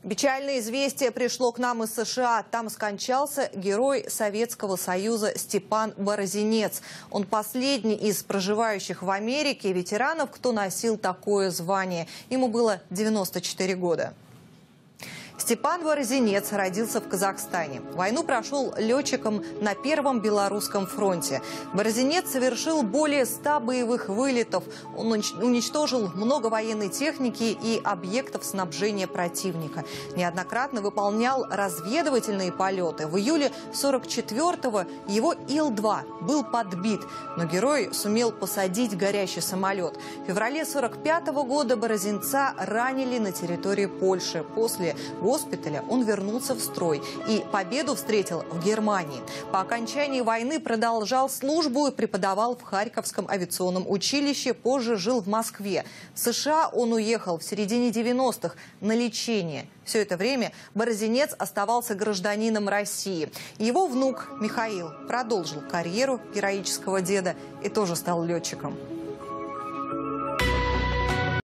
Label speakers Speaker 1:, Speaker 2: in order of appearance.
Speaker 1: Печальное известие пришло к нам из США. Там скончался герой Советского Союза Степан Борозенец. Он последний из проживающих в Америке ветеранов, кто носил такое звание. Ему было 94 года. Степан Борозенец родился в Казахстане. Войну прошел летчиком на Первом Белорусском фронте. Борозенец совершил более 100 боевых вылетов. Он уничтожил много военной техники и объектов снабжения противника. Неоднократно выполнял разведывательные полеты. В июле 1944-го его Ил-2 был подбит, но герой сумел посадить горящий самолет. В феврале 1945 года Борозенца ранили на территории Польши. После госпиталя он вернулся в строй и победу встретил в Германии. По окончании войны продолжал службу и преподавал в Харьковском авиационном училище, позже жил в Москве. В США он уехал в середине 90-х на лечение. Все это время Борозенец оставался гражданином России. Его внук Михаил продолжил карьеру героического деда и тоже стал летчиком.